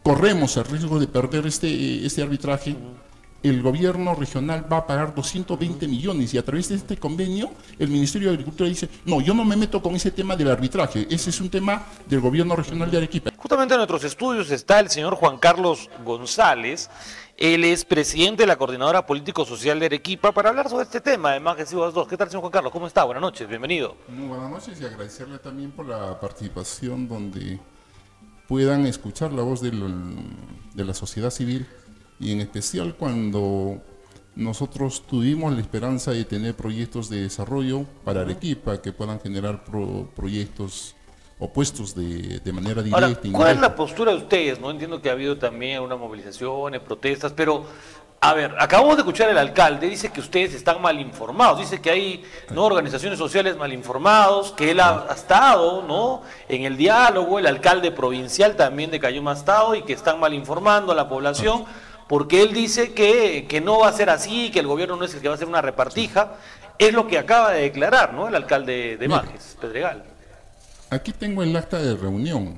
corremos el riesgo de perder este arbitraje, el gobierno regional va a pagar 220 millones y a través de este convenio el Ministerio de Agricultura dice, no, yo no me meto con ese tema del arbitraje, ese es un tema del gobierno regional de Arequipa. Justamente en nuestros estudios está el señor Juan Carlos González, él es presidente de la Coordinadora Político-Social de Arequipa, para hablar sobre este tema de Majes Iguas 2. ¿Qué tal, señor Juan Carlos? ¿Cómo está? Buenas noches, bienvenido. Muy buenas noches y agradecerle también por la participación donde puedan escuchar la voz de la sociedad civil y en especial cuando nosotros tuvimos la esperanza de tener proyectos de desarrollo para Arequipa que puedan generar proyectos o puestos de manera directa. Ahora, ¿cuál es la postura de ustedes? No entiendo que ha habido también una movilización, protestas, pero a ver, acabamos de escuchar al alcalde, dice que ustedes están mal informados, dice que hay organizaciones sociales mal informados, que él ha estado en el diálogo, el alcalde provincial también de Cayoma ha estado y que están mal informando a la población, porque él dice que no va a ser así, que el gobierno no es el que va a hacer una repartija, es lo que acaba de declarar, ¿no? El alcalde de Majes, Pedregal. Aquí tengo el acta de reunión,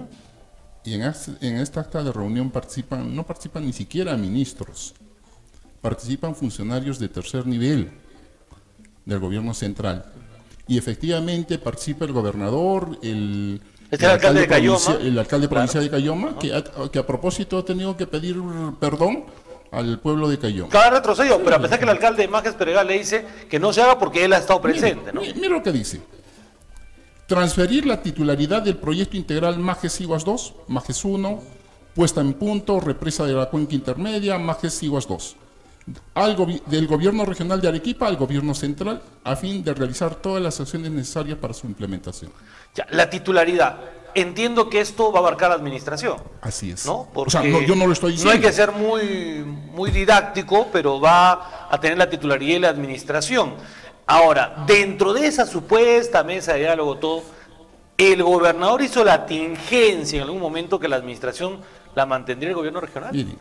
y en esta acta de reunión no participan ni siquiera ministros, participan funcionarios de tercer nivel del gobierno central, y efectivamente participa el gobernador, el alcalde provincial de Cayoma, que a propósito ha tenido que pedir perdón al pueblo de Cayoma. Cada retroceso, pero a pesar que el alcalde de Majes Pedregal le dice que no se haga porque él ha estado presente, ¿no? Mira lo que dice. Transferir la titularidad del proyecto integral Majes Iguas 2, Majes 1, puesta en punto, represa de la cuenca intermedia, Majes Iguas 2, del gobierno regional de Arequipa al gobierno central, a fin de realizar todas las acciones necesarias para su implementación. Ya, la titularidad. Entiendo que esto va a abarcar la administración. Así es. ¿No? Porque o sea, yo no lo estoy diciendo. No hay que ser muy didáctico, pero va a tener la titularidad y la administración. Ahora, dentro de esa supuesta mesa de diálogo, todo, ¿el gobernador hizo la tingencia en algún momento que la administración la mantendría el gobierno regional? Miren,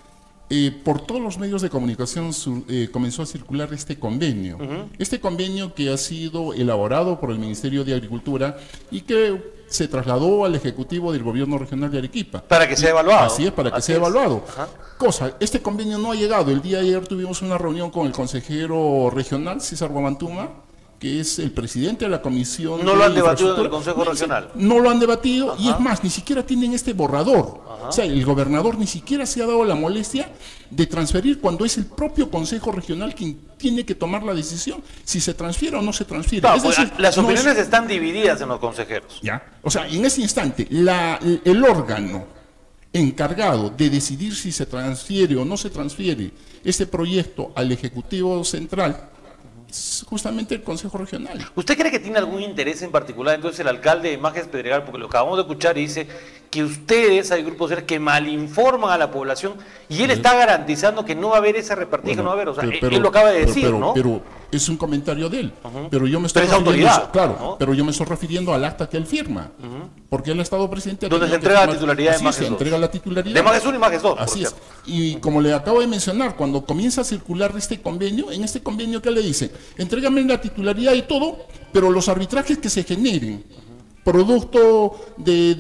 por todos los medios de comunicación comenzó a circular este convenio. Este convenio que ha sido elaborado por el Ministerio de Agricultura y que se trasladó al Ejecutivo del Gobierno Regional de Arequipa. Para que sea evaluado. Así es, para que sea evaluado. Este convenio no ha llegado. El día de ayer tuvimos una reunión con el consejero regional, César Guamantuma, que es el presidente de la comisión. No lo han debatido en el Consejo Regional. No lo han debatido y es más, ni siquiera tienen este borrador. O sea, el gobernador ni siquiera se ha dado la molestia de transferir cuando es el propio Consejo Regional quien tiene que tomar la decisión si se transfiere o no se transfiere. No, es decir, las opiniones están divididas en los consejeros. ¿Ya? O sea, en ese instante, el órgano encargado de decidir si se transfiere o no se transfiere este proyecto al Ejecutivo Central es justamente el Consejo Regional. ¿Usted cree que tiene algún interés en particular entonces el alcalde de Majes Pedregal? Porque lo acabamos de escuchar y dice que ustedes, hay grupos que malinforman a la población y él está garantizando que no va a haber esa repartija, no va a haber, o sea, él lo acaba de decir, ¿no? Pero es un comentario de él, pero yo me estoy refiriendo, pero yo me estoy refiriendo al acta que él firma, porque él ha estado presente. Donde se entrega la titularidad de Majes 2. Se entrega la titularidad de Majes 1 y Majes 2. Así es. Y como le acabo de mencionar, cuando comienza a circular este convenio, en este convenio que le dice, entrégame la titularidad y todo, pero los arbitrajes que se generen producto de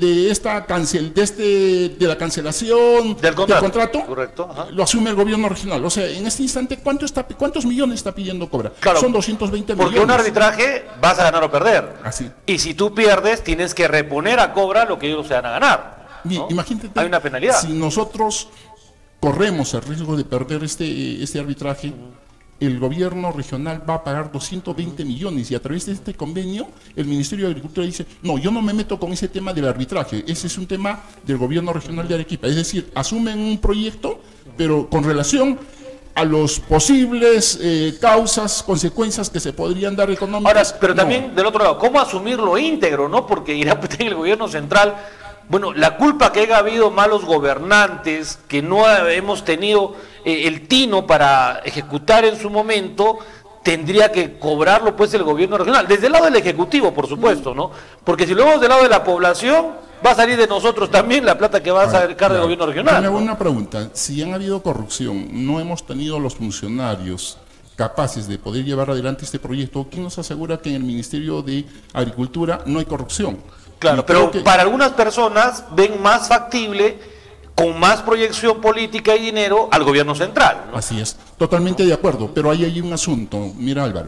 la cancelación del contrato, correcto, lo asume el gobierno regional. O sea, en este instante, ¿cuántos millones está pidiendo Cobra? Claro, son 220 millones. Porque un arbitraje vas a ganar o perder. Así. Y si tú pierdes, tienes que reponer a Cobra lo que ellos se van a ganar, ¿no? Imagínate, hay una penalidad. Si nosotros corremos el riesgo de perder este arbitraje, el gobierno regional va a pagar 220 millones y a través de este convenio el Ministerio de Agricultura dice, no, yo no me meto con ese tema del arbitraje, ese es un tema del gobierno regional de Arequipa. Es decir, asumen un proyecto, pero con relación a los posibles causas, consecuencias que se podrían dar económicas. Ahora, pero también del otro lado, ¿cómo asumirlo íntegro, no? Porque irá en el gobierno central. Bueno, la culpa que haya habido malos gobernantes, que no hemos tenido el tino para ejecutar en su momento, tendría que cobrarlo pues el gobierno regional, desde el lado del Ejecutivo, por supuesto, ¿no? Porque si lo vemos del lado de la población, va a salir de nosotros también la plata que va a sacar del gobierno regional. Me hago una pregunta, si han habido corrupción, no hemos tenido los funcionarios capaces de poder llevar adelante este proyecto, ¿quién nos asegura que en el Ministerio de Agricultura no hay corrupción? Claro, pero para algunas personas ven más factible con más proyección política y dinero al gobierno central, ¿no? Así es, totalmente de acuerdo, pero ahí hay un asunto, mira Álvaro,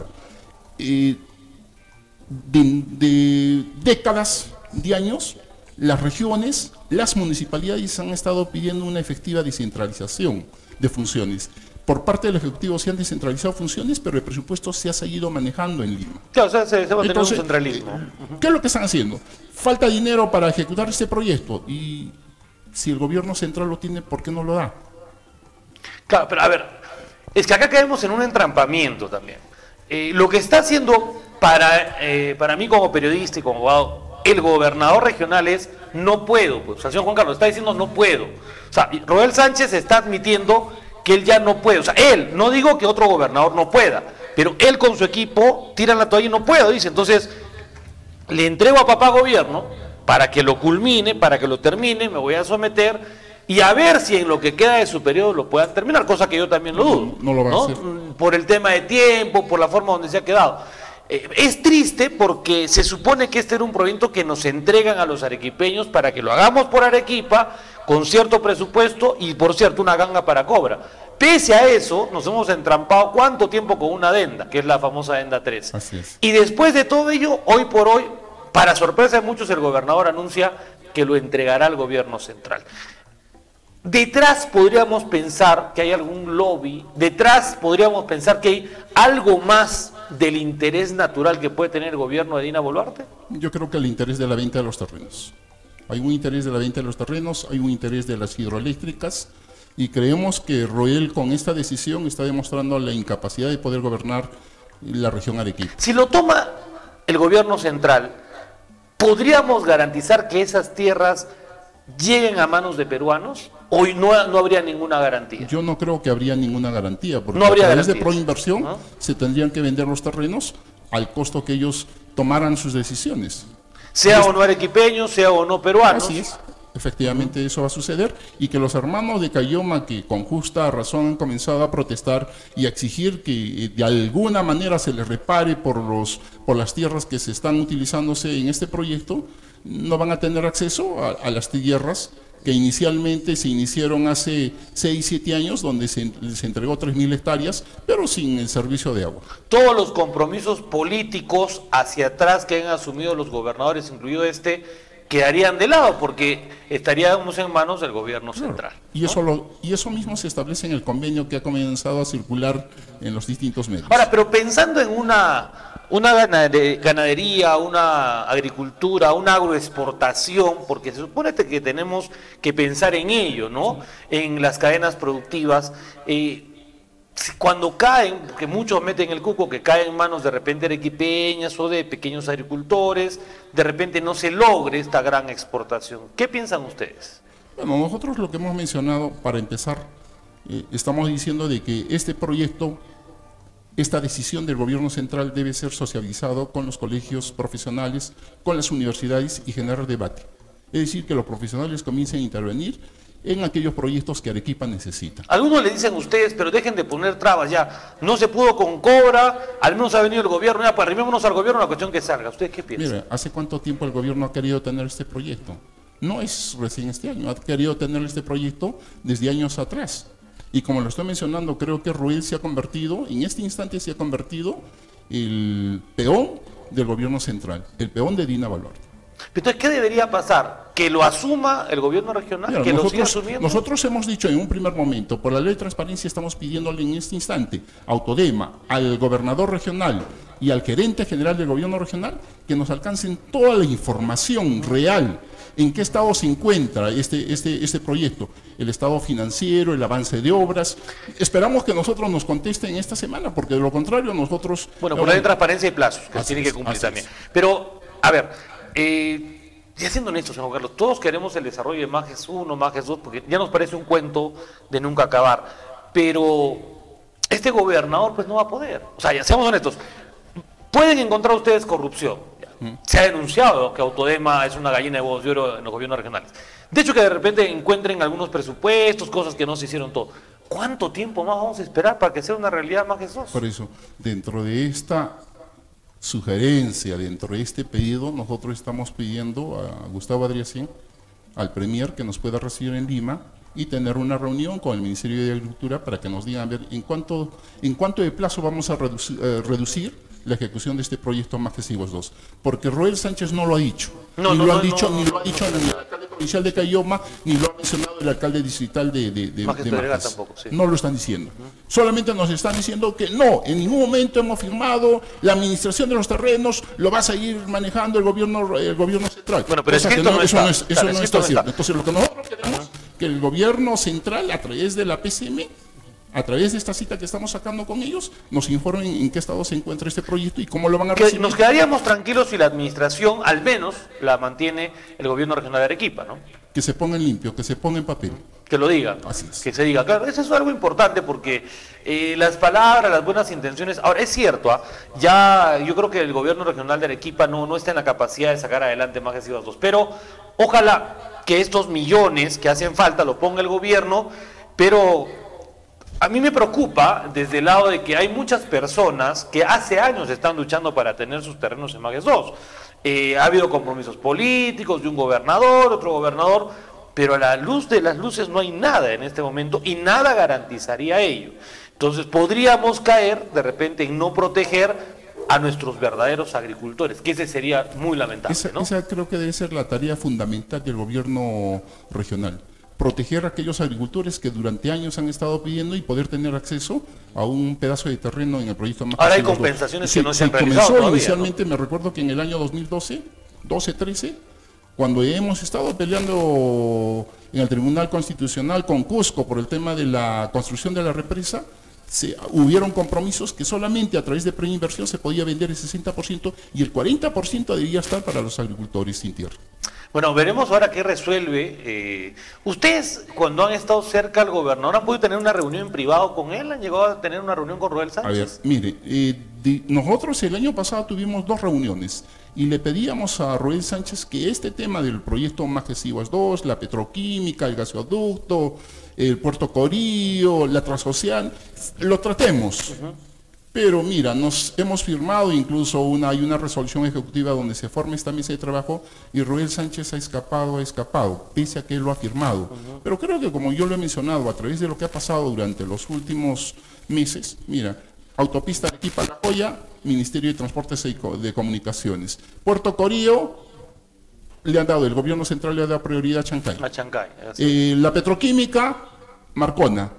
de décadas, de años, las regiones, las municipalidades han estado pidiendo una efectiva descentralización de funciones. Por parte del Ejecutivo se han descentralizado funciones, pero el presupuesto se ha seguido manejando en Lima. Claro, o sea, se va a tener un centralismo. ¿Qué es lo que están haciendo? Falta dinero para ejecutar este proyecto y si el gobierno central lo tiene, ¿por qué no lo da? Claro, pero a ver, es que acá caemos en un entrampamiento también. Lo que está haciendo para mí como periodista y como abogado, el gobernador regional es no puedo, pues, o sea, el señor Juan Carlos está diciendo no puedo. O sea, Roel Sánchez está admitiendo que él ya no puede, o sea, él, no digo que otro gobernador no pueda, pero él con su equipo tira la toalla y no puedo, dice, entonces le entrego a papá gobierno para que lo culmine, para que lo termine, me voy a someter y a ver si en lo que queda de su periodo lo puedan terminar, cosa que yo también lo dudo, no lo va a hacer. Por el tema de tiempo, por la forma donde se ha quedado. Es triste porque se supone que este era un proyecto que nos entregan a los arequipeños para que lo hagamos por Arequipa, con cierto presupuesto y por cierto una ganga para cobra. Pese a eso, nos hemos entrampado ¿cuánto tiempo con una adenda? Que es la famosa adenda 3. Así es. Y después de todo ello, hoy por hoy, para sorpresa de muchos, el gobernador anuncia que lo entregará al gobierno central. Detrás podríamos pensar que hay algún lobby, detrás podríamos pensar que hay algo más del interés natural que puede tener el gobierno de Dina Boluarte. Yo creo que el interés de la venta de los terrenos. Hay un interés de la venta de los terrenos, hay un interés de las hidroeléctricas y creemos que Roel con esta decisión está demostrando la incapacidad de poder gobernar la región Arequipa. Si lo toma el gobierno central, ¿podríamos garantizar que esas tierras lleguen a manos de peruanos? ¿O no habría ninguna garantía? Yo no creo que habría ninguna garantía, porque no habría a través garantías de proinversión se tendrían que vender los terrenos al costo que ellos tomaran sus decisiones. Sea o no arequipeños, sea o no peruanos. Así es, efectivamente eso va a suceder y que los hermanos de Cayoma, que con justa razón han comenzado a protestar y a exigir que de alguna manera se les repare por las tierras que se están utilizándose en este proyecto, no van a tener acceso a las tierras que inicialmente se iniciaron hace 6, 7 años, donde se entregó 3.000 hectáreas, pero sin el servicio de agua. Todos los compromisos políticos hacia atrás que han asumido los gobernadores, incluido este, quedarían de lado, porque estaríamos en manos del gobierno central. Y, y eso mismo se establece en el convenio que ha comenzado a circular en los distintos medios. Ahora, pero pensando en una ganadería, una agricultura, una agroexportación, porque se supone que tenemos que pensar en ello, ¿no? En las cadenas productivas. Cuando caen, porque muchos meten el cuco, que caen en manos de repente arequipeñas o de pequeños agricultores, de repente no se logre esta gran exportación. ¿Qué piensan ustedes? Bueno, nosotros lo que hemos mencionado, para empezar, estamos diciendo de que este proyecto, esta decisión del gobierno central debe ser socializado con los colegios profesionales, con las universidades y generar debate. Es decir, que los profesionales comiencen a intervenir en aquellos proyectos que Arequipa necesita. Algunos le dicen a ustedes, pero dejen de poner trabas ya. No se pudo con Cobra, al menos ha venido el gobierno, ya, pues arrimémonos al gobierno, la cuestión que salga. ¿Ustedes qué piensan? Mira, ¿hace cuánto tiempo el gobierno ha querido tener este proyecto? No es recién este año, ha querido tener este proyecto desde años atrás. Y como lo estoy mencionando, creo que Roel se ha convertido, en este instante se ha convertido el peón del gobierno central, el peón de Dina Boluarte. Entonces, ¿qué debería pasar? ¿Que lo asuma el gobierno regional? Mira, ¿Que lo siga asumiendo? Nosotros hemos dicho en un primer momento, por la ley de transparencia estamos pidiéndole en este instante a Autodema, al gobernador regional y al gerente general del gobierno regional que nos alcancen toda la información real en qué estado se encuentra este proyecto, el estado financiero, el avance de obras. Esperamos que nosotros nos contesten esta semana, porque de lo contrario nosotros... Bueno, por la ley de transparencia hay plazos que tienen que cumplir también. Pero, a ver, ya siendo honestos, señor Carlos, todos queremos el desarrollo de Majes 1, Majes 2, porque ya nos parece un cuento de nunca acabar, pero este gobernador pues no va a poder. O sea, ya seamos honestos, pueden encontrar ustedes corrupción. Se ha denunciado que Autodema es una gallina de huevos de oro en los gobiernos regionales. De hecho, que de repente encuentren algunos presupuestos, cosas que no se hicieron todo. ¿Cuánto tiempo más vamos a esperar para que sea una realidad Majes 2? Por eso, dentro de esta sugerencia, dentro de este pedido, nosotros estamos pidiendo a Gustavo Adriancín, al Premier, que nos pueda recibir en Lima, y tener una reunión con el Ministerio de Agricultura para que nos digan, a ver, en cuánto de plazo vamos a reducir la ejecución de este proyecto Majesivos 2. Porque Roel Sánchez no lo ha dicho. Ni lo ha dicho ni el alcalde provincial de Cayoma, ni lo ha mencionado el alcalde distrital de Majes. Tampoco, sí. No lo están diciendo. Solamente nos están diciendo que no, en ningún momento hemos firmado, la administración de los terrenos lo va a seguir manejando el gobierno central. Bueno, pero eso no está cierto. Entonces lo que nosotros queremos es que el gobierno central, a través de la PCM, a través de esta cita que estamos sacando con ellos, nos informen en qué estado se encuentra este proyecto y cómo lo van a recibir. Nos quedaríamos tranquilos si la administración, al menos, la mantiene el gobierno regional de Arequipa, ¿no? Que se ponga en limpio, que se ponga en papel. Que lo diga, que se diga. Claro, eso es algo importante porque las palabras, las buenas intenciones... Ahora, es cierto, ya yo creo que el gobierno regional de Arequipa no está en la capacidad de sacar adelante Majesivos 2, pero ojalá que estos millones que hacen falta lo ponga el gobierno, pero... A mí me preocupa desde el lado de que hay muchas personas que hace años están luchando para tener sus terrenos en Majes 2. Ha habido compromisos políticos de un gobernador, otro gobernador, pero a la luz de las luces no hay nada en este momento y nada garantizaría ello. Entonces podríamos caer de repente en no proteger a nuestros verdaderos agricultores, que ese sería muy lamentable, ¿no? Esa creo que debe ser la tarea fundamental del gobierno regional. Proteger a aquellos agricultores que durante años han estado pidiendo y poder tener acceso a un pedazo de terreno en el proyecto Majesivos 2. Ahora hay compensaciones que no se han realizado comenzó todavía, inicialmente, ¿no? Me recuerdo que en el año 2012-13, cuando hemos estado peleando en el Tribunal Constitucional con Cusco por el tema de la construcción de la represa, hubieron compromisos que solamente a través de preinversión se podía vender el 60% y el 40% debía estar para los agricultores sin tierra. Bueno, veremos ahora qué resuelve. Ustedes, cuando han estado cerca al gobernador, ¿han podido tener una reunión en privado con él? ¿Han llegado a tener una reunión con Roel Sánchez? A ver, mire, nosotros el año pasado tuvimos 2 reuniones y le pedíamos a Roel Sánchez que este tema del proyecto Majesivos 2, la petroquímica, el gasoducto, el Puerto Corío, la Transocean, lo tratemos. Pero mira, nos hemos firmado incluso hay una resolución ejecutiva donde se forma esta mesa de trabajo y Roel Sánchez ha escapado, pese a que él lo ha firmado. Pero creo que, como yo lo he mencionado, a través de lo que ha pasado durante los últimos meses, mira, autopista Arequipa-La Joya, Ministerio de Transportes y de Comunicaciones. Puerto Corío, el gobierno central le ha dado prioridad a Chancay. La petroquímica, Marcona.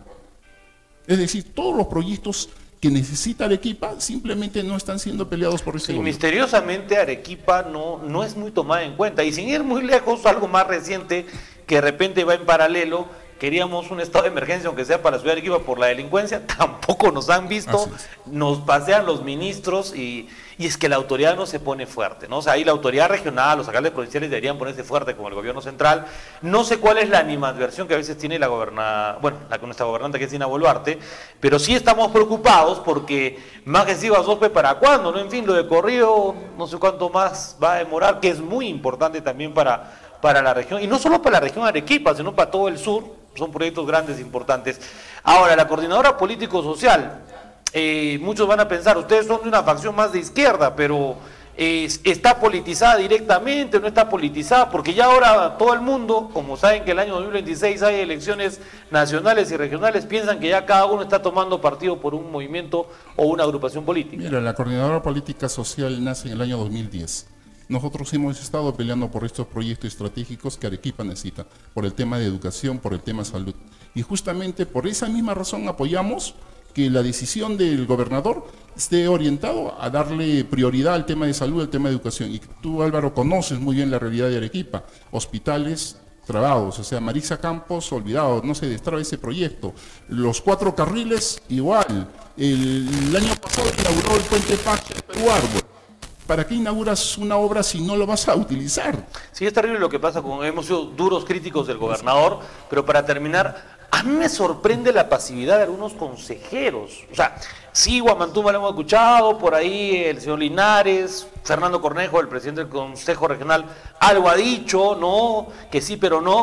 Es decir, todos los proyectos que necesita Arequipa simplemente no están siendo peleados por este gobierno. Misteriosamente Arequipa no es muy tomada en cuenta, y sin ir muy lejos, algo más reciente que de repente va en paralelo, queríamos un estado de emergencia, aunque sea para la ciudad de Arequipa por la delincuencia, tampoco nos han visto, nos pasean los ministros y es que la autoridad no se pone fuerte, ¿no? O sea, ahí la autoridad regional, los alcaldes provinciales deberían ponerse fuerte como el gobierno central. No sé cuál es la animadversión que a veces tiene nuestra gobernante, que es Dina Boluarte, pero sí estamos preocupados porque Majesivos 2, ¿para cuándo? ¿No? En fin, lo de corrido, no sé cuánto más va a demorar, que es muy importante también para la región, y no solo para la región de Arequipa, sino para todo el sur. Son proyectos grandes, importantes. Ahora, la coordinadora político-social, muchos van a pensar, ustedes son de una facción más de izquierda, pero ¿está politizada directamente? ¿No está politizada? Porque ya ahora todo el mundo, como saben que el año 2026 hay elecciones nacionales y regionales, piensan que ya cada uno está tomando partido por un movimiento o una agrupación política. Mira, la coordinadora política social nace en el año 2010. Nosotros hemos estado peleando por estos proyectos estratégicos que Arequipa necesita, por el tema de educación, por el tema de salud. Y justamente por esa misma razón apoyamos que la decisión del gobernador esté orientado a darle prioridad al tema de salud, al tema de educación. Y tú, Álvaro, conoces muy bien la realidad de Arequipa. Hospitales trabados, o sea, Marisa Campos, olvidado, no se destraba ese proyecto. Los 4 carriles, igual. El año pasado inauguró el puente Pache de Perú Árbol. ¿Para qué inauguras una obra si no lo vas a utilizar? Sí, es terrible lo que pasa hemos sido duros críticos del gobernador, pero para terminar, a mí me sorprende la pasividad de algunos consejeros. O sea, sí, Guamantuma lo hemos escuchado, por ahí el señor Linares, Fernando Cornejo, el presidente del Consejo Regional, algo ha dicho, no, que sí, pero no.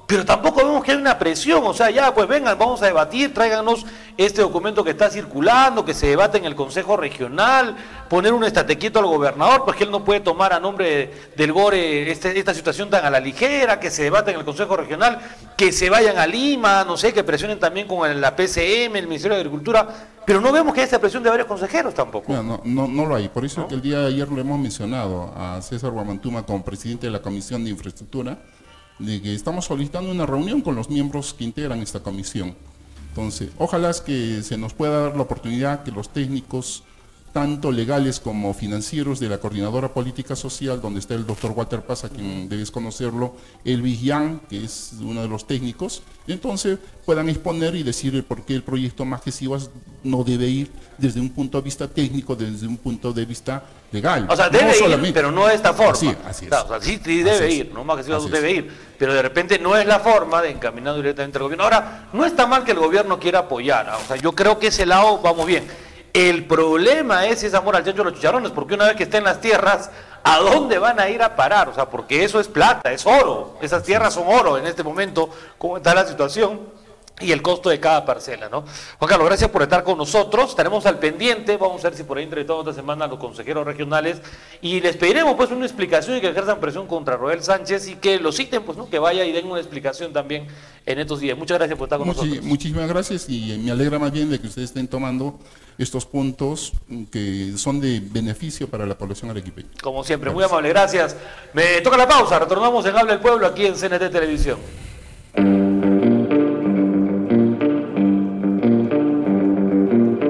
Pero tampoco vemos que hay una presión, o sea, ya pues vengan, vamos a debatir, tráiganos este documento que está circulando, que se debate en el Consejo Regional, poner un estate quieto al gobernador, pues que él no puede tomar a nombre del GORE esta situación tan a la ligera, que se debate en el Consejo Regional, que se vayan a Lima, no sé, que presionen también con la PCM, el Ministerio de Agricultura, pero no vemos que haya esta presión de varios consejeros tampoco. No lo hay, por eso que el día de ayer lo hemos mencionado a César Guamantuma como presidente de la Comisión de Infraestructura, de que estamos solicitando una reunión con los miembros que integran esta comisión. Entonces, ojalá es que se nos pueda dar la oportunidad que los técnicos, tanto legales como financieros de la Coordinadora Política Social, donde está el doctor Walter Paz, a quien debes conocerlo, Elvis Yang, que es uno de los técnicos, entonces puedan exponer y decir por qué el proyecto Majes Ibas no debe ir desde un punto de vista técnico, desde un punto de vista legal. O sea, debe ir, pero no de esta forma. Así es. O sea, sí debe ir, no Majes Ibas debe ir, pero de repente no es la forma de encaminar directamente al gobierno. Ahora, no está mal que el gobierno quiera apoyar, o sea, yo creo que ese lado vamos bien. El problema es si es amor al chancho de los chicharrones, porque una vez que estén las tierras, ¿a dónde van a ir a parar? O sea, porque eso es plata, es oro. Esas tierras son oro en este momento, cómo está la situación y el costo de cada parcela, ¿no? Juan Carlos, gracias por estar con nosotros. Estaremos al pendiente, vamos a ver si por ahí entrevistamos esta semana a los consejeros regionales y les pediremos pues una explicación y que ejerzan presión contra Roel Sánchez y que lo citen, pues, ¿no? Que vaya y den una explicación también en estos días. Muchas gracias por estar con nosotros. Muchísimas gracias y me alegra más bien de que ustedes estén tomando estos puntos que son de beneficio para la población arequipeña. Como siempre, muy amable, gracias. Me toca la pausa, retornamos en Habla el Pueblo aquí en CNT Televisión.